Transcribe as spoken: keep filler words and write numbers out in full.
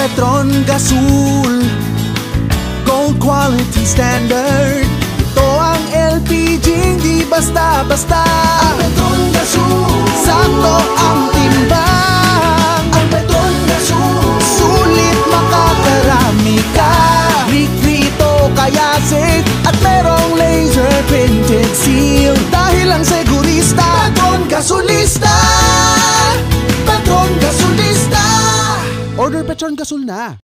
Petron Gasol, gold quality standard. Ito ang L P G, di basta-basta. Ang Petron Gasol, sakto ang timbang. Ang Petron Gasol, sulit makakarami ka. Likrito kaya safe at merong laser printed seal. Dahil ang segurista, Petron Gasolista. Petron Gasolista. Order Petron Gasol na.